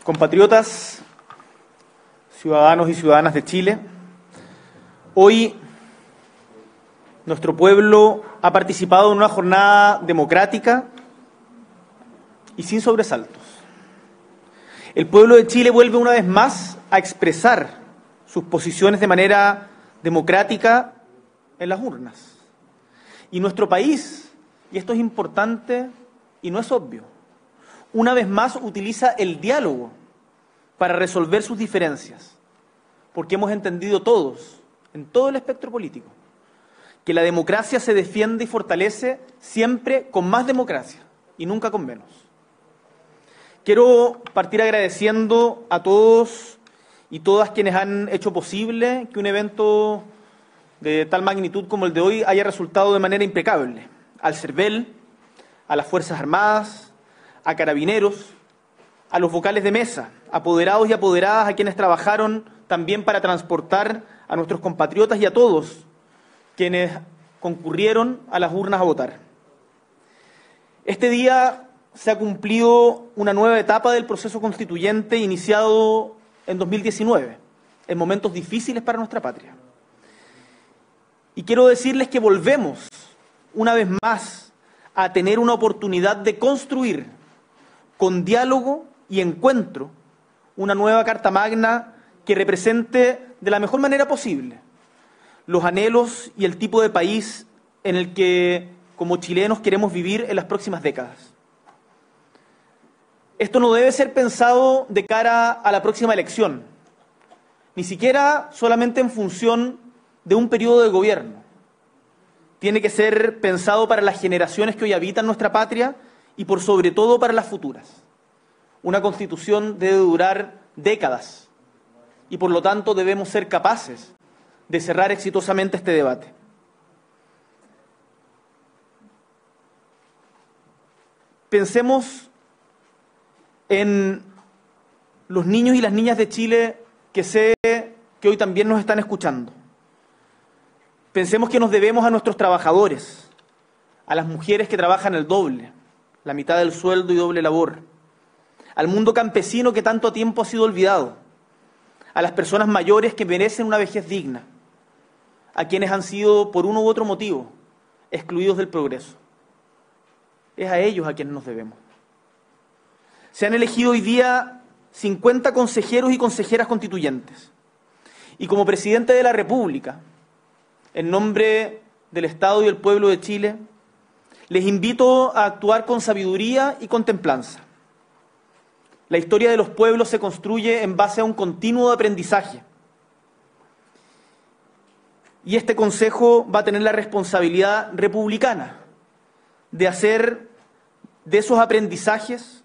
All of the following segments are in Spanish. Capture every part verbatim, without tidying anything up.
Compatriotas, ciudadanos y ciudadanas de Chile, hoy nuestro pueblo ha participado en una jornada democrática y sin sobresaltos. El pueblo de Chile vuelve una vez más a expresar sus posiciones de manera democrática en las urnas. Y nuestro país, y esto es importante y no es obvio, una vez más utiliza el diálogo para resolver sus diferencias, porque hemos entendido todos, en todo el espectro político, que la democracia se defiende y fortalece siempre con más democracia y nunca con menos. Quiero partir agradeciendo a todos y todas quienes han hecho posible que un evento de tal magnitud como el de hoy haya resultado de manera impecable. Al CERVEL, a las Fuerzas Armadas, a carabineros, a los vocales de mesa, apoderados y apoderadas, a quienes trabajaron también para transportar a nuestros compatriotas y a todos quienes concurrieron a las urnas a votar. Este día se ha cumplido una nueva etapa del proceso constituyente iniciado en dos mil diecinueve, en momentos difíciles para nuestra patria. Y quiero decirles que volvemos, una vez más, a tener una oportunidad de construir con diálogo y encuentro, una nueva Carta Magna que represente de la mejor manera posible los anhelos y el tipo de país en el que, como chilenos, queremos vivir en las próximas décadas. Esto no debe ser pensado de cara a la próxima elección, ni siquiera solamente en función de un periodo de gobierno. Tiene que ser pensado para las generaciones que hoy habitan nuestra patria y por sobre todo para las futuras. Una Constitución debe durar décadas y por lo tanto debemos ser capaces de cerrar exitosamente este debate. Pensemos en los niños y las niñas de Chile que sé que hoy también nos están escuchando. Pensemos que nos debemos a nuestros trabajadores, a las mujeres que trabajan el doble, la mitad del sueldo y doble labor, al mundo campesino que tanto tiempo ha sido olvidado, a las personas mayores que merecen una vejez digna, a quienes han sido, por uno u otro motivo, excluidos del progreso. Es a ellos a quienes nos debemos. Se han elegido hoy día cincuenta consejeros y consejeras constituyentes. Y como presidente de la República, en nombre del Estado y del pueblo de Chile, les invito a actuar con sabiduría y con templanza. La historia de los pueblos se construye en base a un continuo aprendizaje. Y este Consejo va a tener la responsabilidad republicana de hacer de esos aprendizajes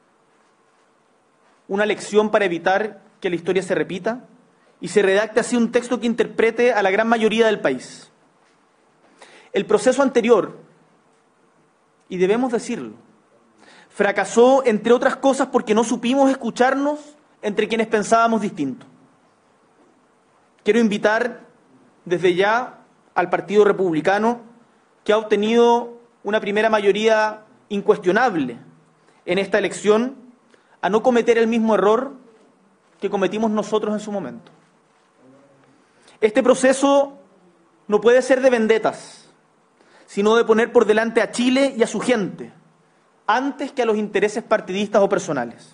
una lección para evitar que la historia se repita y se redacte así un texto que interprete a la gran mayoría del país. El proceso anterior, y debemos decirlo, fracasó, entre otras cosas, porque no supimos escucharnos entre quienes pensábamos distinto. Quiero invitar desde ya al Partido Republicano, que ha obtenido una primera mayoría incuestionable en esta elección, a no cometer el mismo error que cometimos nosotros en su momento. Este proceso no puede ser de vendetas, sino de poner por delante a Chile y a su gente, antes que a los intereses partidistas o personales.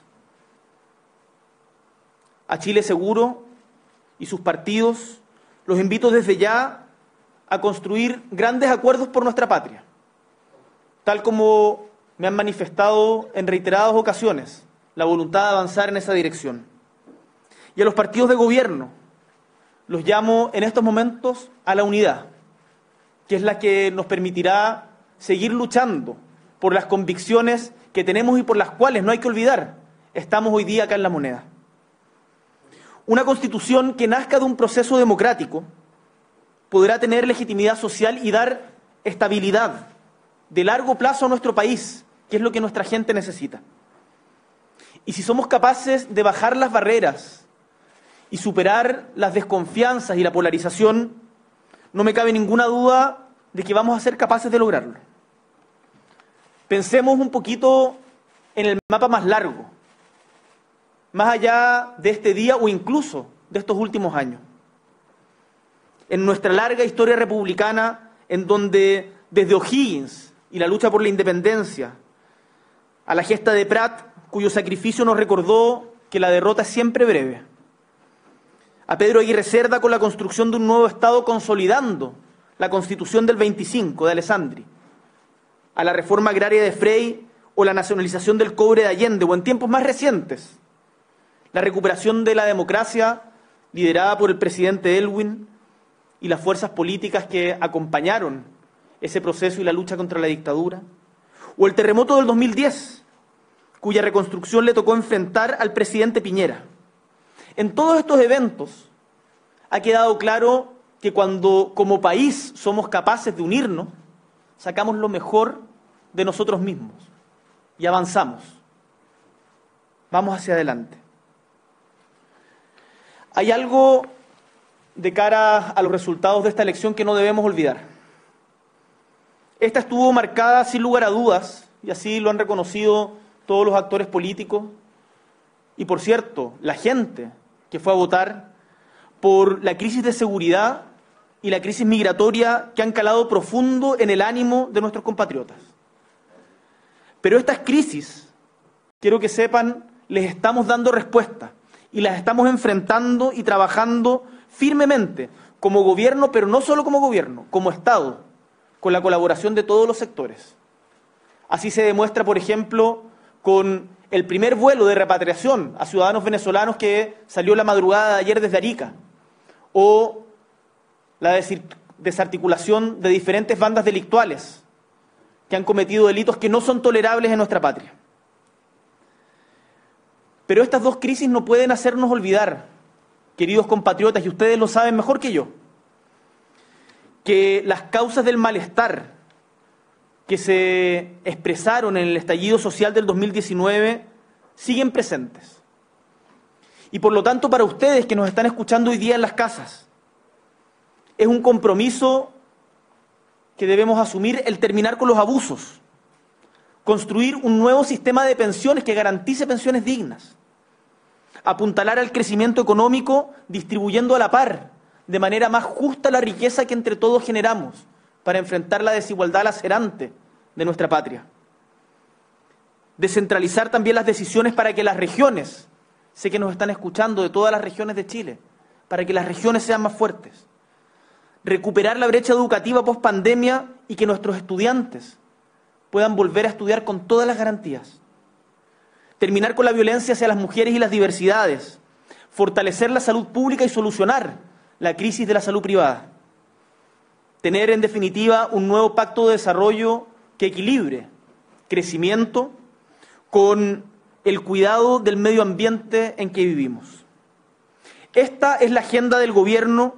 A Chile Seguro y sus partidos los invito desde ya a construir grandes acuerdos por nuestra patria, tal como me han manifestado en reiteradas ocasiones la voluntad de avanzar en esa dirección. Y a los partidos de gobierno los llamo en estos momentos a la unidad, que es la que nos permitirá seguir luchando por las convicciones que tenemos y por las cuales, no hay que olvidar, estamos hoy día acá en La Moneda. Una Constitución que nazca de un proceso democrático podrá tener legitimidad social y dar estabilidad de largo plazo a nuestro país, que es lo que nuestra gente necesita. Y si somos capaces de bajar las barreras y superar las desconfianzas y la polarización, no me cabe ninguna duda de que vamos a ser capaces de lograrlo. Pensemos un poquito en el mapa más largo, más allá de este día o incluso de estos últimos años. En nuestra larga historia republicana, en donde desde O'Higgins y la lucha por la independencia, a la gesta de Prat, cuyo sacrificio nos recordó que la derrota es siempre breve, a Pedro Aguirre Cerda con la construcción de un nuevo Estado consolidando la Constitución del veinticinco de Alessandri, a la reforma agraria de Frey o la nacionalización del cobre de Allende, o en tiempos más recientes, la recuperación de la democracia liderada por el presidente Elwin y las fuerzas políticas que acompañaron ese proceso y la lucha contra la dictadura, o el terremoto del dos mil diez, cuya reconstrucción le tocó enfrentar al presidente Piñera. En todos estos eventos ha quedado claro que cuando como país somos capaces de unirnos, sacamos lo mejor de nosotros mismos y avanzamos. Vamos hacia adelante. Hay algo de cara a los resultados de esta elección que no debemos olvidar. Esta estuvo marcada sin lugar a dudas, y así lo han reconocido todos los actores políticos, y por cierto, la gente que fue a votar, por la crisis de seguridad y la crisis migratoria que han calado profundo en el ánimo de nuestros compatriotas. Pero estas crisis, quiero que sepan, les estamos dando respuesta y las estamos enfrentando y trabajando firmemente como gobierno, pero no solo como gobierno, como Estado, con la colaboración de todos los sectores. Así se demuestra, por ejemplo, con el primer vuelo de repatriación a ciudadanos venezolanos que salió la madrugada de ayer desde Arica, o la desarticulación de diferentes bandas delictuales que han cometido delitos que no son tolerables en nuestra patria. Pero estas dos crisis no pueden hacernos olvidar, queridos compatriotas, y ustedes lo saben mejor que yo, que las causas del malestar que se expresaron en el estallido social del dos mil diecinueve siguen presentes. Y por lo tanto, para ustedes que nos están escuchando hoy día en las casas, es un compromiso que debemos asumir el terminar con los abusos, construir un nuevo sistema de pensiones que garantice pensiones dignas, apuntalar al crecimiento económico distribuyendo a la par, de manera más justa, la riqueza que entre todos generamos para enfrentar la desigualdad lacerante de nuestra patria. Descentralizar también las decisiones para que las regiones, sé que nos están escuchando de todas las regiones de Chile, para que las regiones sean más fuertes. Recuperar la brecha educativa post-pandemia y que nuestros estudiantes puedan volver a estudiar con todas las garantías. Terminar con la violencia hacia las mujeres y las diversidades. Fortalecer la salud pública y solucionar la crisis de la salud privada. Tener, en definitiva, un nuevo pacto de desarrollo que equilibre crecimiento con el cuidado del medio ambiente en que vivimos. Esta es la agenda del gobierno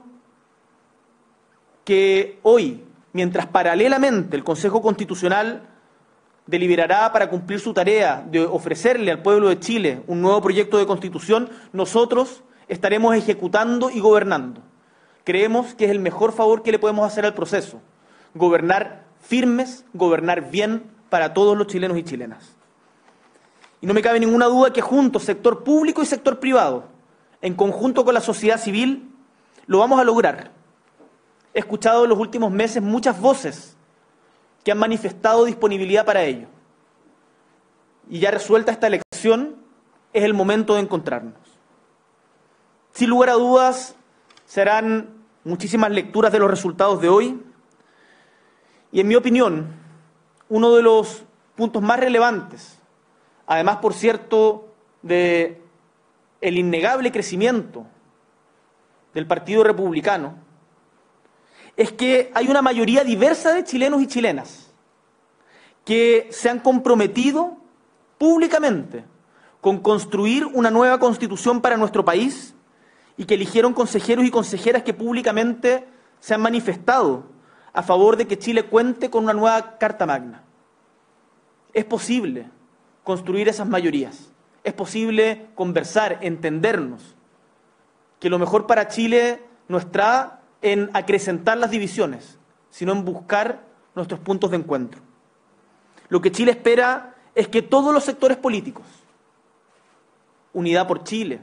que hoy, mientras paralelamente el Consejo Constitucional deliberará para cumplir su tarea de ofrecerle al pueblo de Chile un nuevo proyecto de Constitución, nosotros estaremos ejecutando y gobernando. Creemos que es el mejor favor que le podemos hacer al proceso, gobernar firmes, gobernar bien para todos los chilenos y chilenas. Y no me cabe ninguna duda que juntos, sector público y sector privado, en conjunto con la sociedad civil, lo vamos a lograr. He escuchado en los últimos meses muchas voces que han manifestado disponibilidad para ello. Y ya resuelta esta elección, es el momento de encontrarnos. Sin lugar a dudas, serán muchísimas lecturas de los resultados de hoy. Y en mi opinión, uno de los puntos más relevantes, además, por cierto, de el innegable crecimiento del Partido Republicano, es que hay una mayoría diversa de chilenos y chilenas que se han comprometido públicamente con construir una nueva constitución para nuestro país y que eligieron consejeros y consejeras que públicamente se han manifestado a favor de que Chile cuente con una nueva Carta Magna. Es posible construir esas mayorías, es posible conversar, entendernos, que lo mejor para Chile no está en acrecentar las divisiones, sino en buscar nuestros puntos de encuentro. Lo que Chile espera es que todos los sectores políticos, Unidad por Chile,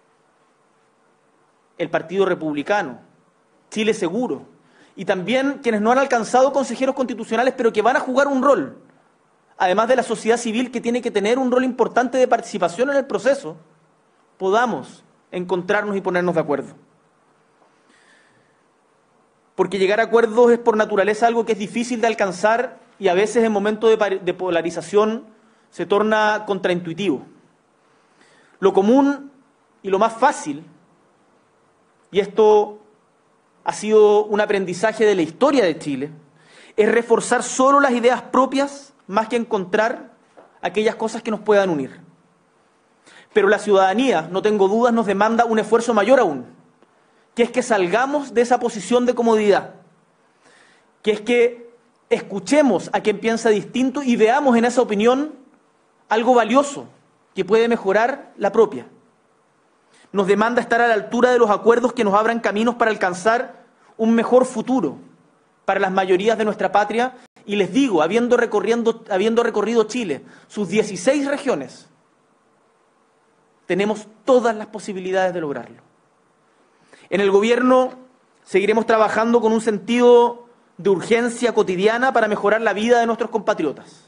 el Partido Republicano, Chile Seguro, y también quienes no han alcanzado consejeros constitucionales, pero que van a jugar un rol, además de la sociedad civil, que tiene que tener un rol importante de participación en el proceso, podamos encontrarnos y ponernos de acuerdo. Porque llegar a acuerdos es por naturaleza algo que es difícil de alcanzar y a veces en momentos de, de polarización se torna contraintuitivo. Lo común y lo más fácil, y esto ha sido un aprendizaje de la historia de Chile, es reforzar solo las ideas propias más que encontrar aquellas cosas que nos puedan unir. Pero la ciudadanía, no tengo dudas, nos demanda un esfuerzo mayor aún, que es que salgamos de esa posición de comodidad, que es que escuchemos a quien piensa distinto y veamos en esa opinión algo valioso que puede mejorar la propia. Nos demanda estar a la altura de los acuerdos que nos abran caminos para alcanzar un mejor futuro para las mayorías de nuestra patria. Y les digo, habiendo, recorriendo, habiendo recorrido Chile, sus dieciséis regiones, tenemos todas las posibilidades de lograrlo. En el gobierno seguiremos trabajando con un sentido de urgencia cotidiana para mejorar la vida de nuestros compatriotas,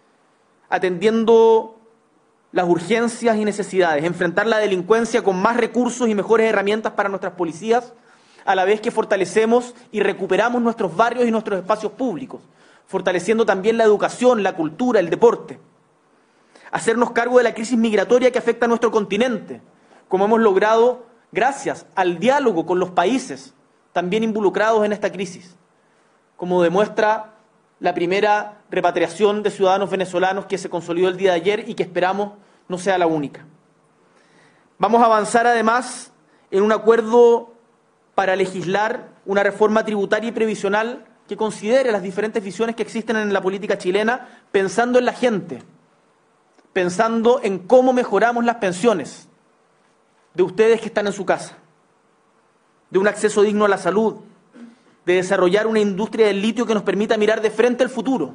atendiendo las urgencias y necesidades, enfrentar la delincuencia con más recursos y mejores herramientas para nuestras policías, a la vez que fortalecemos y recuperamos nuestros barrios y nuestros espacios públicos, fortaleciendo también la educación, la cultura, el deporte. Hacernos cargo de la crisis migratoria que afecta a nuestro continente, como hemos logrado gracias al diálogo con los países también involucrados en esta crisis, como demuestra la primera repatriación de ciudadanos venezolanos que se consolidó el día de ayer y que esperamos no sea la única. Vamos a avanzar además en un acuerdo para legislar una reforma tributaria y previsional que considere las diferentes visiones que existen en la política chilena, pensando en la gente, pensando en cómo mejoramos las pensiones de ustedes que están en su casa, de un acceso digno a la salud, de desarrollar una industria del litio que nos permita mirar de frente al futuro.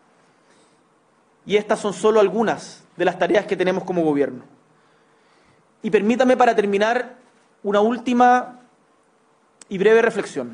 Y estas son solo algunas de las tareas que tenemos como gobierno. Y permítame para terminar una última y breve reflexión.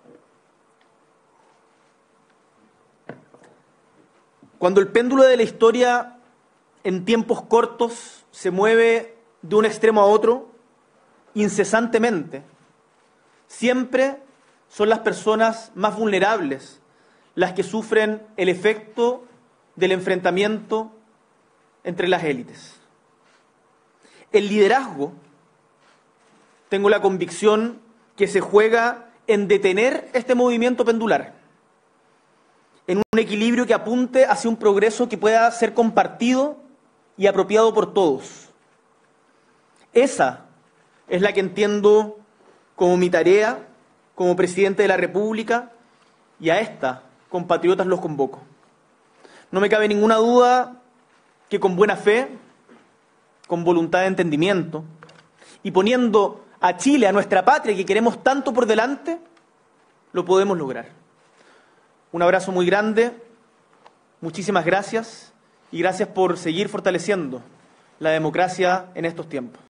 Cuando el péndulo de la historia en tiempos cortos se mueve de un extremo a otro, incesantemente, siempre son las personas más vulnerables las que sufren el efecto del enfrentamiento entre las élites. El liderazgo, tengo la convicción que se juega en detener este movimiento pendular, en un equilibrio que apunte hacia un progreso que pueda ser compartido y apropiado por todos. Esa es la que entiendo como mi tarea como presidente de la República, y a esta, compatriotas, los convoco. No me cabe ninguna duda que con buena fe, con voluntad de entendimiento, y poniendo a Chile, a nuestra patria que queremos tanto por delante, lo podemos lograr. Un abrazo muy grande, muchísimas gracias, y gracias por seguir fortaleciendo la democracia en estos tiempos.